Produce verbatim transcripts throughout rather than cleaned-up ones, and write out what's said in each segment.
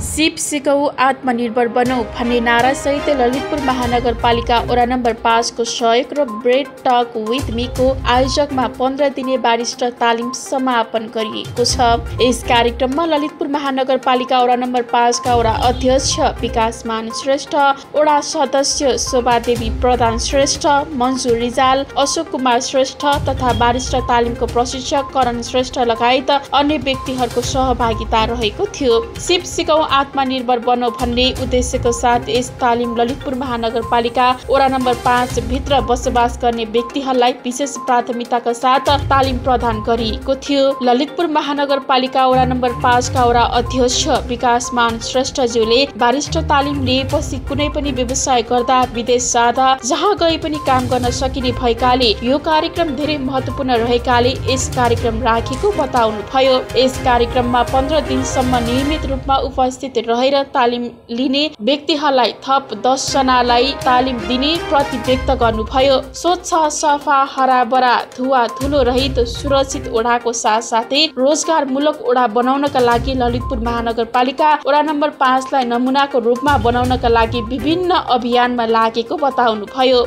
सिप सिकौ आत्मनिर्भर बनौ भन्ने नारासहित ललितपुर महानगरपालिका वडा नम्बर पाँच को सहयोग र ब्रेड टक विथ मी को आयोजकमा पन्ध्र दिने बारिस्टर तालिम समापन गरिएको छ। यस कार्यक्रममा ललितपुर महानगरपालिका वडा नम्बर पाँच का वडा अध्यक्ष विकासमान श्रेष्ठ, वडा सदस्य शोभादेवी प्रधान श्रेष्ठ, मन्जु रिजाल, अशोक कुमार श्रेष्ठ तथा बारिस्टर तालिमको प्रशिक्षक करण श्रेष्ठ लगायत अन्य व्यक्तिहरूको सहभागिता रहेको थियो। सिप सिकौ आत्मनिर्भर बनो भन्ने उद्देश्यको साथ यस तालिम ललितपुर महानगरपालिका वडा नम्बर पाँच भित्र बसोबास गर्ने व्यक्तिहरूलाई विशेष प्राथमिकताका साथ तालिम प्रदान गरिएको थियो। ललितपुर महानगरपालिका वडा नम्बर पाँच का वडा अध्यक्ष विकासमान श्रेष्ठज्यूले बारिस्टर तालिम लिएपछि कुनै पनि व्यवसाय गर्दा विदेश जाँदा जहाँ गए पनि काम गर्न सकिने भएकाले यो कार्यक्रम धेरै महत्त्वपूर्ण रहेकाले यस कार्यक्रम राखेको बताउनु भयो। यस कार्यक्रममा पन्ध्र दिनसम्म नियमित रूपमा उपस्थित रहेर तालिम लिने व्यक्तिहरूलाई थप दस जनालाई तालिम दिने प्रति व्यक्त गर्नुभयो। स्वच्छ, सफा, हराभरा, धुवा धुलो रहित सुरक्षित ओडाको साथसाथै रोजगारमूलक ओडा बनाउनका लागि ललितपुर महानगरपालिका वडा नम्बर पाँचलाई नमुनाको रूपमा बनाउनका लागि विभिन्न अभियानमा लागेको बताउनु भयो।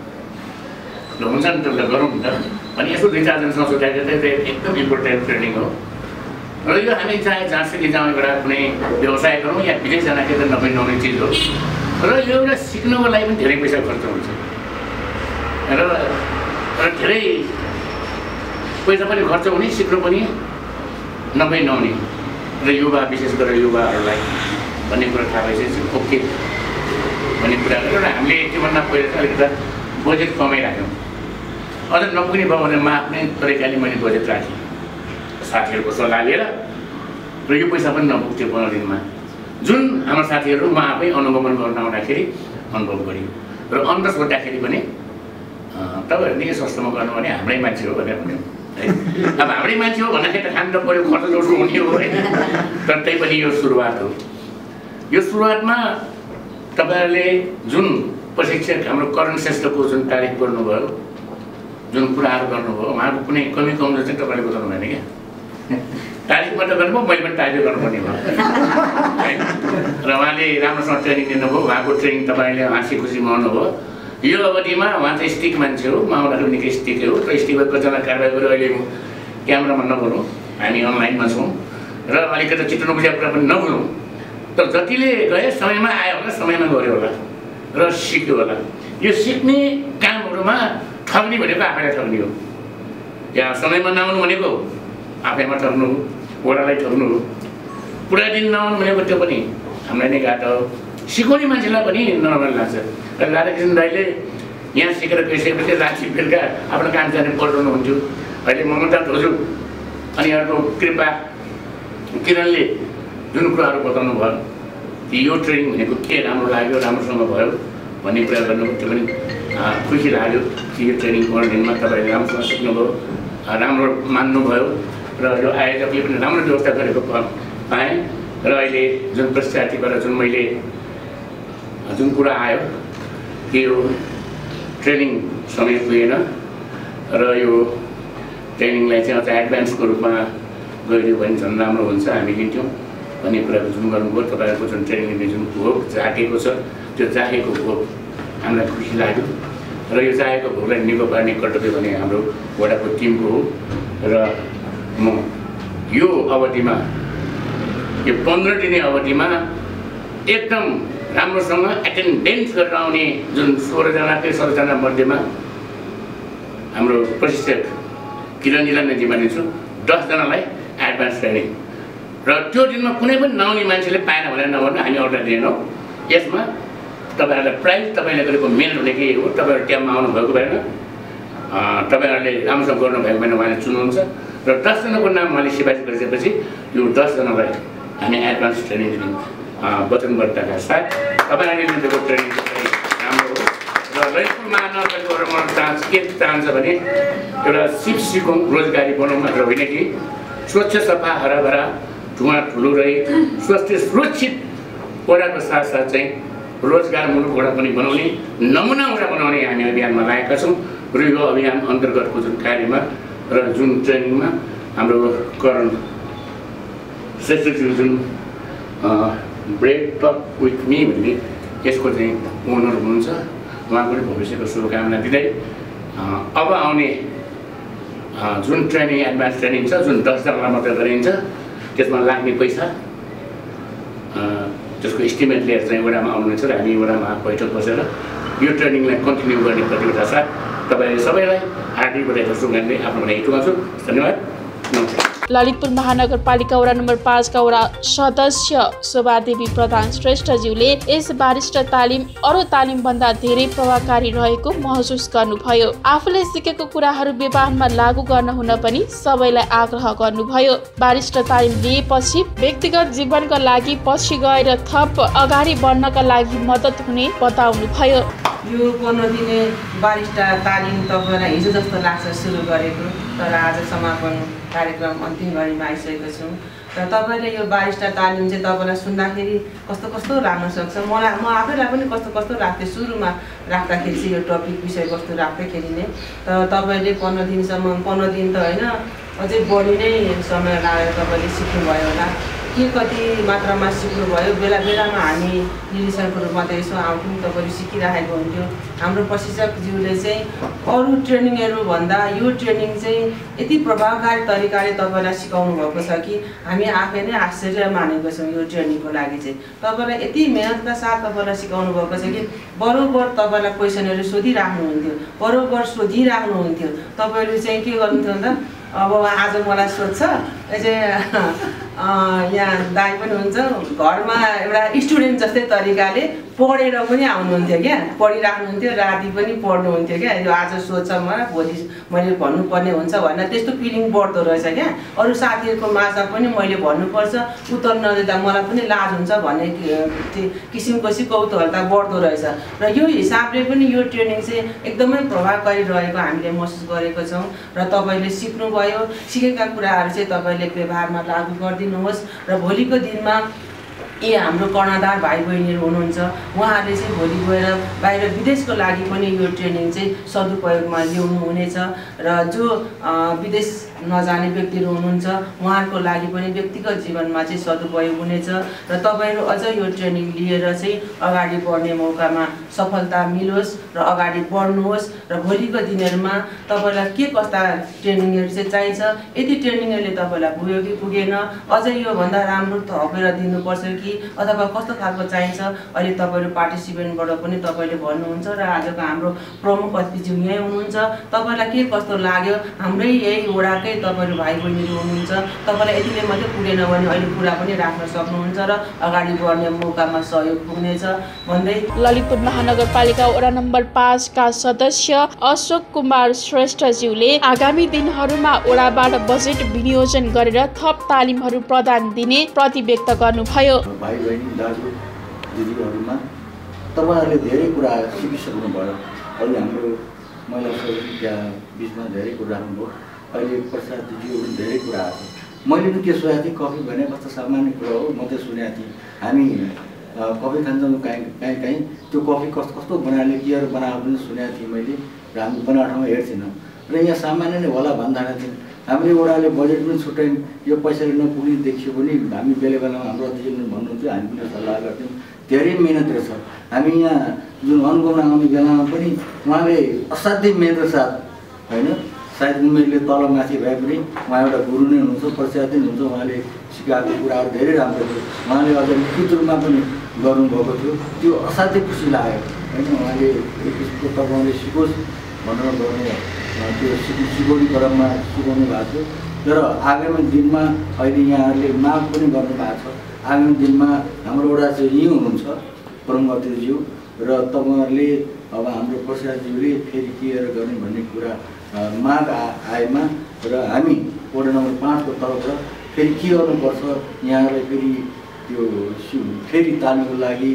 र यो हामी चाहे जहाँसुकै जाउँ एउटा कुनै व्यवसाय गरौँ या विदेश जाँदाखेरि त नभई नहुने चिज हो र यो एउटा सिक्नको लागि पनि धेरै पैसा खर्च हुन्छ र र धेरै पैसा पनि खर्च हुने, सिक्नु पनि नभई नहुने र युवा विशेष गरेर युवाहरूलाई भन्ने कुरा थाहा भइसकेपछि ओके भन्ने कुरा गरेर हामीले त्योभन्दा पहिला चाहिँ अलिकति बजेट कमाइराख्यौँ। अझ नपुग्ने भयो भने म आफ्नै तरिकाले मैले बजेट राखेँ साथीहरूको सल्लाह लिएर र यो पैसा पनि नपुग्थ्यो पन्ध्र दिनमा। जुन हाम्रो साथीहरू म आफै अनुगमन गर्न आउँदाखेरि अनुभव गऱ्यो र अन्त सोद्धाखेरि पनि तपाईँहरू निकै सस्तोमा गर्नु भने हाम्रै मान्छे हो भनेर भन्यो है। अब हाम्रै मान्छे हो भन्दाखेरि त खानु त पऱ्यो, खर्च जोड्नु हुने हो होइन। तर त्यही पनि यो सुरुवात हो। यो सुरुवातमा तपाईँहरूले जुन प्रशिक्षक हाम्रो करण श्रेष्ठको जुन तारिफ गर्नुभयो, जुन कुराहरू गर्नुभयो, उहाँको कुनै कमी कमजोर चाहिँ तपाईँले बताउनु भएन क्या। तारिफ मात्र गर्नुभयो, मैले पनि तारिफ गर्नुपर्ने भयो र उहाँले राम्रोसँग ट्रेनिङ दिनुभयो। उहाँको ट्रेनिङ तपाईँले हाँसी खुसी मनाउनु भयो। यो अवधिमा उहाँ चाहिँ स्टिक मान्छे हो, म आउँदाखेरि निकै स्टिक हो र स्टिकमा कतिजना कारवाही गऱ्यो। अहिले क्यामेरामा नबोलौँ, हामी अनलाइनमा छौँ र अलिकति चित्त नबुझेको कुरा पनि नबोलौँ। तर जतिले गए समयमा आयो होला, समयमा गऱ्यो होला र सिक्यो होला। यो सिक्ने कामहरूमा ठग्ने भनेको आफैलाई ठग्ने हो। यहाँ समयमा नआउनु भनेको आफैमा ठग्नु हो, ओडालाई ठग्नु हो। पुरा दिन नआउनु भनेको त्यो पनि हामीलाई नै घाटा हो। सिकाउने मान्छेलाई पनि नराम्रो लाग्छ। र राधाकृष्ण दाइले यहाँ सिकेर गइसकेपछि राति बेलुका आफ्नो काम जाने पढाउनु हुन्थ्यो। अहिले ममता धोजु अनि अर्को कृपा किरणले जुन कुराहरू बताउनु भयो कि यो ट्रेनिङ भनेको के राम्रो लाग्यो, राम्रोसँग भयो भन्ने कुरा गर्नु, त्यो पनि खुसी लाग्यो कि यो ट्रेनिङ पन्ध्र दिनमा तपाईँले राम्रोसँग सिक्नुभयो, राम्रो मान्नुभयो र यो आयोजकले पनि राम्रो व्यवस्था गरेको पाएँ। र अहिले जुन प्रशिक्षार्थीबाट जुन मैले जुन कुरा आयो कि यो ट्रेनिङ समय पुगेन र यो ट्रेनिङलाई चाहिँ अझ एडभान्सको रूपमा गइदियो भने झन् राम्रो हुन्छ, हामी लिन्थ्यौँ भन्ने कुराहरू जुन गर्नुभयो। तपाईँहरूको जुन ट्रेनिङ लिने जुन भोग जागेको छ, त्यो जागेको भोग हामीलाई खुसी लाग्यो र यो जागेको भोगलाई निको पार्ने कर्तव्य भने हाम्रो वडाको टिमको हो। र म यो अवधिमा, यो पन्ध्र दिने अवधिमा एकदम राम्रोसँग एटेन्डेन्स गरेर आउने जुन सोह्रजना त्यो सत्रजना मध्येमा हाम्रो प्रशिक्षक किरणजीलाई नै जिम्मेवारी दसजनालाई एडभान्स ट्रेनिङ र त्यो दिनमा कुनै पनि नआउने मान्छेले पाएन भनेर नभन्नु, हामी अर्डर दिएनौँ। यसमा तपाईँहरूलाई प्राइज तपाईँले गरेको मेन भनेकै हो। तपाईँहरू ट्याममा आउनुभएको भएन, तपाईँहरूले राम्रोसँग गर्नुभएको भएन, उहाँले चुन्नुहुन्छ र दसजनाको नाम उहाँले सिफारिस गरिसकेपछि यो दसजनालाई हामी एडभान्स ट्रेनिङ दिने वचनबद्धताका साथ तपाईँहरूले लिएको ट्रेनिङ चाहिँ राम्रो हो। र ललितपुर महानगरपालिकाबाट मलाई चाहन्छ के चाहन्छ भने एउटा सिप सिकौँ रोजगारी बनाउँ मात्र होइन कि स्वच्छ, सफा, हराभरा, धुवा ठुलो रहे स्वस्थ सुरक्षित ओडाको साथसाथ चाहिँ रोजगारमूलक ओडा पनि बनाउने, नमुना ओडा बनाउने हामी अभियानमा लागेका छौँ। र यो अभियान अन्तर्गतको जुन कार्यमा र जुन ट्रेनिङमा हाम्रो करण श्रेष्ठज्यू जुन ब्रेड टक विथ मी भन्ने यसको चाहिँ ओनर हुनुहुन्छ। उहाँको पनि भविष्यको शुभकामना दिँदै अब आउने जुन ट्रेनिङ एडभान्स ट्रेनिङ छ, जुन दस हजारलाई मात्रै गरिन्छ, त्यसमा लाग्ने पैसा त्यसको इस्टिमेट लिएर चाहिँ वडामा आउनुहुन्छ र हामी वडामा बैठक बसेर यो ट्रेनिङलाई कन्टिन्यू गर्ने प्रतिबद्धता साथ तपाईँ सबैलाई हार्दिक बधाई दिन्छु भन्दै आफ्नो भनाइ टुङ्गाउँछु। धन्यवाद, नमस्कार। ललितपुर महानगरपालिका वडा नम्बर पाँचका वडा सदस्य शोभादेवी प्रधान श्रेष्ठज्यूले यस बारिस्ट तालिम अरू तालिमभन्दा धेरै प्रभावकारी रहेको महसुस गर्नुभयो। आफूले सिकेको कुराहरू व्यवहारमा लागू गर्न हुन पनि सबैलाई आग्रह गर्नुभयो। बारिस्ट तालिम लिएपछि व्यक्तिगत जीवनका लागि पछि गएर थप अगाडि बढ्नका लागि मद्दत हुने बताउनुभयो। यो पन्ध्र दिने बारिस्टा तालिम तपाईँलाई हिजो जस्तो लाग्छ सुरु गरेको, तर आज समापन कार्यक्रम अन्तिम घडीमा आइसकेको छौँ र तपाईँले यो बारिस्टा तालिम चाहिँ तपाईँलाई सुन्दाखेरि कस्तो कस्तो लाग्न सक्छ। मलाई म आफैलाई पनि कस्तो कस्तो लाग्थ्यो सुरुमा राख्दाखेरि चाहिँ यो टपिक विषयवस्तु राख्दाखेरि नै। तर तपाईँले पन्ध्र दिनसम्म पन्ध्र दिन त होइन, अझै बढी नै समय लागेर तपाईँले सिक्नुभयो होला। के कति मात्रामा सिक्नुभयो, बेला बेलामा हामी निरीक्षकको रूपमा त यसो आउँथ्यौँ, तपाईँले सिकिराखेको हुन्थ्यो। हाम्रो प्रशिक्षकज्यूले चाहिँ अरू ट्रेनिङहरू भन्दा यो ट्रेनिङ चाहिँ यति प्रभावकारी तरिकाले तपाईँलाई सिकाउनु भएको छ कि हामी आफै नै आश्चर्य मानेको छौँ। यो ट्रेनिङको लागि चाहिँ तपाईँलाई यति मेहनतका साथ तपाईँलाई सिकाउनु भएको छ कि बरोबर तपाईँलाई क्वेसनहरू सोधिराख्नुहुन्थ्यो, बरोबर सोधिराख्नुहुन्थ्यो। तपाईँले चाहिँ के गर्नुहुन्थ्यो भन्दा अब आज मलाई सोध्छ चाहिँ यहाँ दाइ पनि हुन्छ, घरमा एउटा स्टुडेन्ट जस्तै तरिकाले पढेर पनि आउनुहुन्थ्यो क्या, पढिराख्नुहुन्थ्यो, राति पनि पढ्नुहुन्थ्यो क्या। यो आज सोध्छ मलाई, भोलि मैले भन्नुपर्ने हुन्छ भनेर त्यस्तो फिलिङ बढ्दो रहेछ क्या। अरू साथीहरूको माझमा पनि मैले भन्नुपर्छ, उत्तर नदिँदा मलाई पनि लाज हुन्छ भन्ने किसिमको चाहिँ कौतूहलता बढ्दो रहेछ। र यो हिसाबले पनि यो ट्रेनिङ चाहिँ एकदमै प्रभावकारी रहेको हामीले महसुस गरेको छौँ। र तपाईँले सिक्नुभयो, सिकेका कुराहरू चाहिँ तपाईँले व्यवहारमा लागू गरिदिनुहोस् र भोलिको दिनमा यी हाम्रो कर्णधार भाइ बहिनीहरू हुनुहुन्छ, उहाँहरूले चाहिँ भोलि गएर बाहिर विदेशको लागि पनि यो ट्रेनिङ चाहिँ सदुपयोगमा ल्याउनु हुनेछ। र जो विदेश नजाने व्यक्तिहरू हुनुहुन्छ उहाँहरूको लागि पनि व्यक्तिगत जीवनमा चाहिँ सदुपयोग हुनेछ। र तपाईँहरू अझ यो ट्रेनिङ लिएर चाहिँ अगाडि बढ्ने मौकामा सफलता मिलोस् र अगाडि बढ्नुहोस्। र भोलिको दिनहरूमा तपाईँलाई के कस्ता ट्रेनिङहरू चाहिँ चाहिन्छ, यदि ट्रेनिङहरूले तपाईँलाई पुग्यो कि पुगेन, अझै योभन्दा राम्रो थपेर दिनुपर्छ कि अथवा कस्तो खालको चाहिन्छ, अहिले तपाईँहरू पार्टिसिपेन्टबाट पनि तपाईँले भन्नुहुन्छ। र आजको हाम्रो प्रमुख अतिथि यहीँ हुनुहुन्छ, तपाईँलाई के कस्तो लाग्यो, हाम्रै यही वडाकै तपाईँहरू भाइ बहिनीहरू हुनुहुन्छ, तपाईँलाई यतिले मात्रै पुगेन भने अहिले कुरा पनि राख्न सक्नुहुन्छ र अगाडि बढ्ने मौकामा सहयोग पुग्नेछ भन्दै ललितपुर महानगरपालिका वडा नम्बर पाँचका सदस्य अशोक कुमार श्रेष्ठज्यूले आगामी दिनहरूमा वडाबाट बजेट विनियोजन गरेर थप तालिमहरू प्रदान दिने प्रतिव्यक्त गर्नुभयो। भाइ बहिनी दाजु दिदीहरूमा तपाईँहरूले धेरै कुरा सिकिसक्नु भयो। अहिले हाम्रो महिला समितिका बिचमा धेरै कुरा राख्नुभयो। अहिले प्रसाद दिदीहरू पनि धेरै कुरा आएको। मैले पनि के सोचेको थिएँ, कफी भने कस्तो सामान्य कुरा हो, म चाहिँ सुनेको थिएँ। हामी कफी खान्छौँ काहीँ काहीँ काहीँ, त्यो कफी कस्तो कस्तो बनाएर केयर बनाएको पनि सुनेको थिएँ मैले, र हामी बनाएको ठाउँमा हेर्छौँ। र यहाँ सामान्य नै होला भन्दाखेरि थियौँ। हामीले वडाले बजेट पनि छुट्यायौँ, यो पैसाले नपुग्ने देखियो भने हामी बेला बेलामा हाम्रो अध्यक्ष भन्नुहुन्थ्यो, हामी पनि सल्लाह गर्थ्यौँ। धेरै मेहनत रहेछ। हामी यहाँ जुन अनुगमन आउने बेलामा पनि उहाँले असाध्यै मेहनत साथ, होइन सायद उमेरले तल माथि भए पनि उहाँ एउटा गुरु नै हुनुहुन्छ, प्रशिक्षक हुनुहुन्छ। उहाँले सिकाएको कुराहरू धेरै राम्रो थियो। उहाँले अझ लिखित रूपमा पनि गर्नुभएको थियो, त्यो असाध्यै खुसी लाग्यो। होइन उहाँले एक किसिमको तपाईँले सिकोस् भनेर गर्ने त्यो सिक सिकाउने क्रममा सिकाउनु भएको थियो। तर आगामी दिनमा अहिले यहाँहरूले माग पनि गर्नुभएको छ। आगामी दिनमा हाम्रो वडा चाहिँ यहीँ हुनुहुन्छ प्रमुख अतिथिज्यू, र तपाईँहरूले अब हाम्रो प्रशासकज्यूले फेरि केयर गर्ने भन्ने कुरा माग आएमा र हामी वडा नम्बर पाँचको तर्फबाट फेरि के गर्नुपर्छ, यहाँलाई फेरि त्यो फेरि तालिमको लागि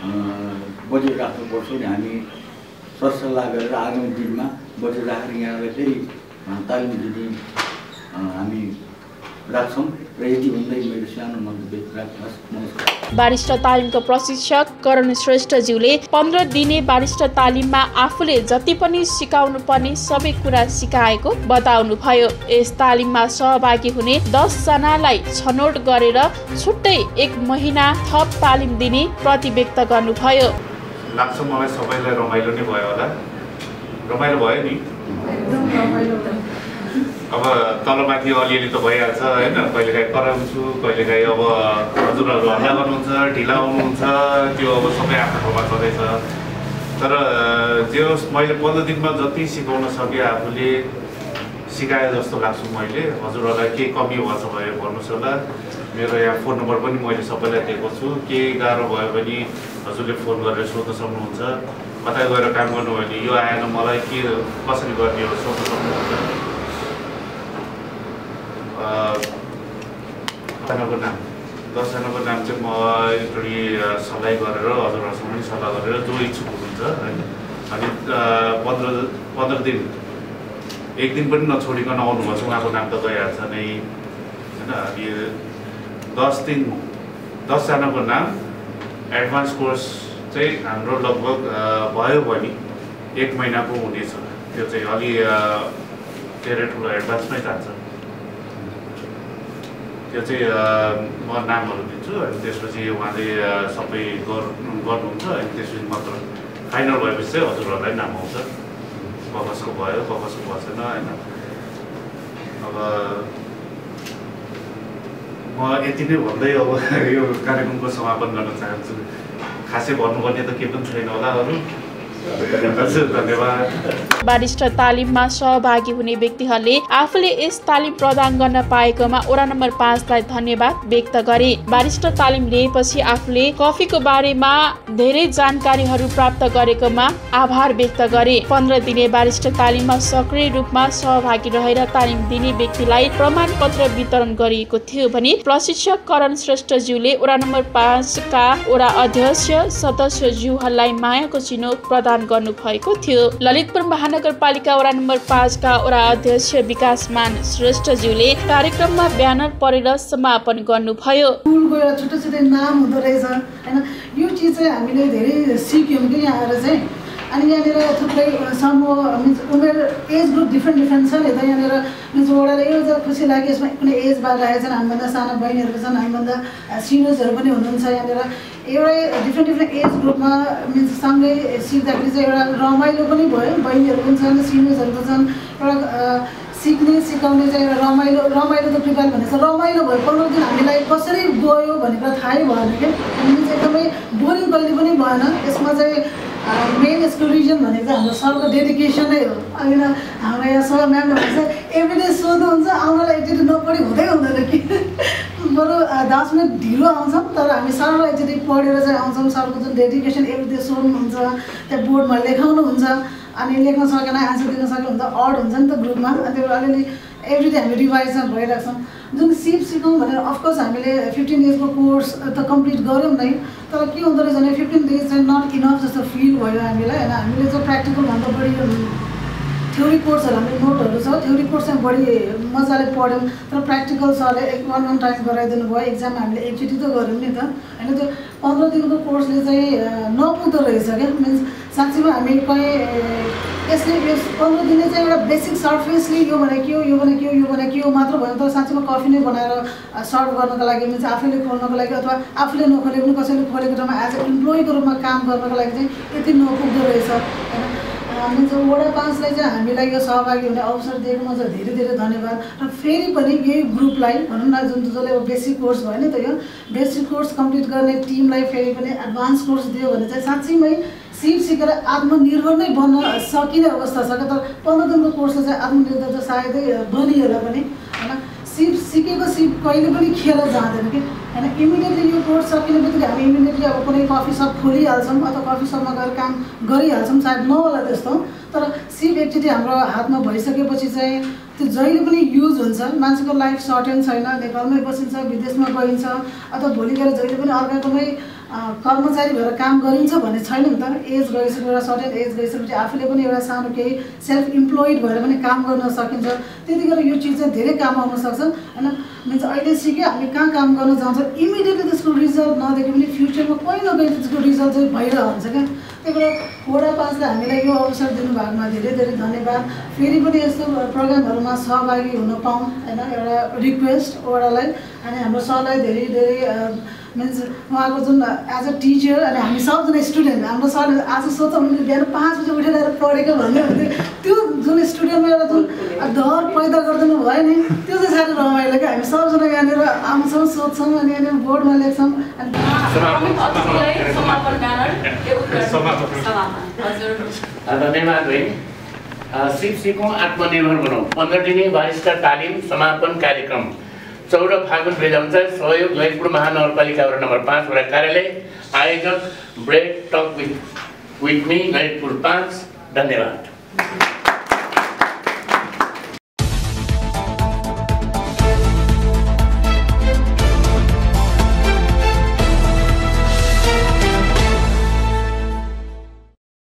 बजेट राख्नुपर्छ भने हामी सरसल्लाह गरेर आगामी दिनमा बजेट राखेर यहाँलाई फेरि तालिम दिने हामी राख्छौँ। र यति भन्दै मेरो सानो मन्तव्य राख्नुहोस्। नमस्कार। बारिस्टर तालिमको प्रशिक्षक करण श्रेष्ठज्यूले पन्ध्र दिने बारिस्टर तालिममा आफूले जति पनि सिकाउनु पर्ने सबै कुरा सिकाएको बताउनुभयो। यस तालिममा सहभागी हुने दस जनालाई छनौट गरेर छुट्टै एक महिना थप तालिम दिने प्रति व्यक्त गर्नुभयो। लाग्छ मलाई सबैलाई रमाइलो नै भयो होला। रमाइलो भयो नि? अब तलमाथि अलिअलि त भइहाल्छ होइन, कहिलेकाहीँ कराउँछु, कहिलेकाहीँ अब हजुरहरू हल्ला गर्नुहुन्छ, ढिला आउनुहुन्छ, त्यो अब सबै आफ्नो ठाउँमा छँदैछ। तर जे होस् मैले पन्ध्र दिनमा जति सिकाउन सकेँ आफूले सिकाए जस्तो लाग्छु। मैले हजुरहरूलाई केही कमी भएछ भने भन्नुहोस् होला। मेरो यहाँ फोन नम्बर पनि मैले सबैलाई दिएको छु। केही गाह्रो भयो भने हजुरले फोन गरेर सोध्न सक्नुहुन्छ। कतै गएर काम गर्नु भने यो आएन मलाई के कसरी गर्ने हो सोध्न सक्नुहुन्छ। दसजनाको नाम दसजनाको नाम चाहिँ म एकचोटि सल्लाह गरेर हजुरहरूसँग पनि सल्लाह गरेर जो इच्छुक हुनुहुन्छ होइन, अनि पन्ध्र पन्ध्र दिन एक दिन पनि नछोडिकन आउनुभएको छ उहाँको नाम त गइहाल्छ नै होइन। अनि दस दिन दसजनाको नाम एडभान्स कोर्स चाहिँ हाम्रो लगभग भयो भने एक महिनाको हुनेछ। त्यो चाहिँ अलि धेरै ठुलो एडभान्समै जान्छ। त्यो चाहिँ म नामहरू दिन्छु अनि त्यसपछि उहाँले सबै गर्नुहुन्छ। अनि त्यसपछि मात्र फाइनल भएपछि चाहिँ हजुरहरूलाई नाम आउँछ कसको भयो कसको भएन होइन। अब म यति नै भन्दै अब यो कार्यक्रमको समापन गर्न चाहन्छु। खासै भन्नुपर्ने त केही पनि छैन होला अरू। धन्यवाद। बारिस्टर तालिममा सहभागी हुने व्यक्तिहरूले आफूले यस तालिम प्रदान गर्न पाएकोमा वडा नम्बर पाँचलाई धन्यवाद व्यक्त गरे। बारिस्टर तालिम लिएपछि आफूले कफीको बारेमा धेरै जानकारीहरू प्राप्त गरेकोमा आभार व्यक्त गरे। पन्ध्र दिने बारिस्टर तालिममा सक्रिय रूपमा सहभागी रहेर तालिम दिने व्यक्तिलाई प्रमाण पत्र वितरण गरिएको थियो भने प्रशिक्षक करण श्रेष्ठज्यूले वडा नम्बर पाँचका वडा अध्यक्ष सदस्यज्यूहरूलाई मायाको चिनो प्रदान गर्नु भएको थियो। ललितपुर महानगरपालिका वडा नम्बर पाँचका वडा अध्यक्ष विकासमान श्रेष्ठज्यूले कार्यक्रममा ब्यानर परेर समापन गर्नुभयो। स्कुलको एउटा छुट्टै छुट्टै नाम हुँदो रहेछ होइन, यो चिज चाहिँ हामीले धेरै सिक्यौँ कि यहाँ आएर चाहिँ। अनि यहाँनिर थुप्रै समूह मिन्स उमेर एज ग्रुप डिफ्रेन्ट डिफ्रेन्ट छ नि त। यहाँनिर मिन्स वडाले एउटा खुसी लाग्यो यसमा कुनै एज बार राखेको छन्, हामीभन्दा सानो बहिनीहरू छन्, हामीभन्दा सिनियर्सहरू पनि हुनुहुन्छ। यहाँनिर एउटै डिफ्रेन्ट डिफ्रेन्ट एज ग्रुपमा मिन्स सँगै सिक्दाखेरि चाहिँ एउटा रमाइलो पनि भयो। बहिनीहरू पनि छन्, सिनियर्सहरू पनि छन्। एउटा सिक्ने सिकाउने चाहिँ एउटा रमाइलो रमाइलो त प्रिपेयर भनेको छ। रमाइलो भयो पन्ध्र दिन हामीलाई कसरी गयो भनेर थाहै भएन क्या। मिन्स एकदमै बोरिङ कहिले पनि भएन। यसमा चाहिँ मेन यसको रिजन भनेको चाहिँ हाम्रो सरको डेडिकेसनै हो। अनि हाम्रो यहाँ सर म्यामले भन्छ एभ्रिडे सोध्नुहुन्छ आउनलाई एकचोटि नपढी हुँदै हुँदैन कि बरु दस मिनट ढिलो आउँछौँ तर हामी सरलाई एकचोटि पढेर चाहिँ आउँछौँ। सरको जुन डेडिकेसन एभ्रिडे सोध्नुहुन्छ, त्यहाँ बोर्डमा लेखाउनुहुन्छ, अनि लेख्न सकेन आन्सर दिन सकेन हुन्छ अड हुन्छ नि त ग्रुपमा। अनि त्यो अलिअलि एभ्रिडे हामी रिभाइजमा भइरहेको छौँ। जुन सिप सिकौँ भनेर अफकोर्स हामीले फिफ्टिन डेजको कोर्स त कम्प्लिट गऱ्यौँ नै, तर के हुँदो रहेछ भने फिफ्टिन डेज चाहिँ नट इनफ जस्तो फिल भयो हामीलाई होइन। हामीले चाहिँ प्र्याक्टिकलभन्दा बढी थ्योरी कोर्सहरू हामीले नोटहरू छ, थ्योरी कोर्स चाहिँ बढी मजाले पढ्यौँ, तर प्र्याक्टिकल सरले एक वान वान टाइम गराइदिनु भयो। एक्जाममा हामीले एकचोटि त गऱ्यौँ नि त होइन। त्यो पन्ध्र दिनको कोर्सले चाहिँ नपुग्दो रहेछ क्या। मिन्स साँच्चीमा हामी कहीँ यसले यस पन्ध्र दिने चाहिँ एउटा बेसिक सर्फेसली यो भने के हो यो भने के हो यो भने के हो मात्र भयो। तर साँच्चीमा कफी नै बनाएर सर्भ गर्नको लागि मिन्स आफैले खोल्नको लागि अथवा आफूले नखोले पनि कसैले खोलेको ठाउँमा एज अ इम्प्लोइको रूपमा काम गर्नको लागि चाहिँ त्यति नपुग्दो रहेछ होइन। मिन्स वडा पाँचलाई चाहिँ हामीलाई यो सहभागी हुने अवसर दिएकोमा चाहिँ धेरै धेरै धन्यवाद। र फेरि पनि यही ग्रुपलाई भनौँ न जुन जसले अब बेसिक कोर्स भयो नि त, यो बेसिक कोर्स कम्प्लिट गर्ने टिमलाई फेरि पनि एडभान्स कोर्स दियो भने चाहिँ साँच्चीमै सिप सिकेर आत्मनिर्भर नै बन्न सकिने अवस्था छ क्या। तर पन्ध्र दिनको कोर्सले चाहिँ आत्मनिर्भर चाहिँ सायदै बनिएला पनि होइन। सिप सिकेको सिप कहिले पनि खेर जाँदैन कि होइन। इमिडिएटली यो कोर्स सकिने बित्तिकै हामी इमिडिएटली अब कुनै कफी सप खोलिहाल्छौँ अथवा कफी सपमा गएर काम गरिहाल्छौँ, सायद नहोला त्यस्तो। तर सिप एकचोटि हाम्रो हातमा भइसकेपछि चाहिँ त्यो जहिले पनि युज हुन्छ। मान्छेको लाइफ सर्टेन छैन, नेपालमै बसिन्छ, विदेशमा गइन्छ अथवा भोलि गएर जहिले पनि अर्काकोमै कर्मचारी भएर काम गरिन्छ भन्ने छैन नि त। एज गइसक्यो, एउटा सर्टेन एज गइसकेपछि आफूले पनि एउटा सानो केही सेल्फ इम्प्लोइड भएर पनि काम गर्न सकिन्छ। त्यतिखेर यो चिज चाहिँ धेरै काम आउन सक्छ होइन। मिन्स अहिले सिक्यो हामी कहाँ काम गर्न जान्छौँ इमिडिएटली त्यसको रिजल्ट नदेखे पनि फ्युचरमा कहीँ न कहीँ त्यसको रिजल्ट चाहिँ भइरहेको हुन्छ क्या त्यही भएर वडा पाँचले हामीलाई यो अवसर दिनुभएकोमा धेरै धेरै धन्यवाद फेरि पनि यस्तो प्रोग्रामहरूमा सहभागी हुन पाऊँ होइन एउटा रिक्वेस्ट वडालाई अनि हाम्रो सरलाई धेरै धेरै मिन्स उहाँको जुन एज अ टिचर अनि हामी सबजना स्टुडेन्ट हाम्रो सरले आज सोच्छौँ भने बिहान पाँच बजी उठेर आएर पढेको भन्ने हुन्थ्यो त्यो जुन स्टुडेन्टमा एउटा जुन डर पैदा गरिदिनु भयो नि त्यो चाहिँ साह्रै रमाइलो क्या हामी सबजना यहाँनिर आउँछौँ सोध्छौँ अनि यहाँनिर बोर्डमा लेख्छौँ धन्यवाद है सिप सिकौँ आत्मनिर्भर बनाऊ पन्ध्र दिने वरिष्ठ तालिम समापन कार्यक्रम चौध फागुन दुई हजार उन्चास सहयोग ललितपुर महानगरपालिका वडा नम्बर पाँच वडा कार्यालय आयोजक bread talk with with me Lalitpur पाँच धन्यवाद।